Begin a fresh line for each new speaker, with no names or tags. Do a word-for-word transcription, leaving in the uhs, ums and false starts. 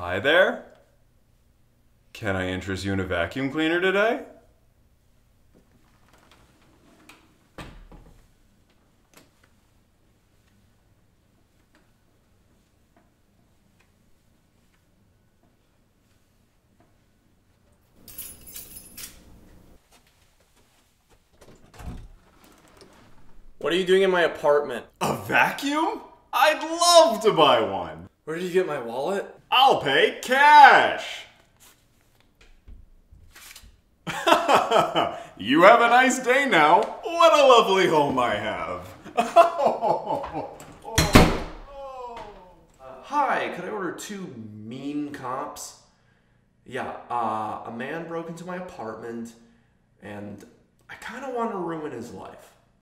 Hi there. Can I interest you in a vacuum cleaner today?
What are you doing in my apartment?
A vacuum? I'd love to buy one.
Where did you get my wallet?
I'll pay cash. You have a nice day now. What a lovely home I have.
Hi, could I order two mean cops? Yeah, uh, a man broke into my apartment, and I kind of want to ruin his life.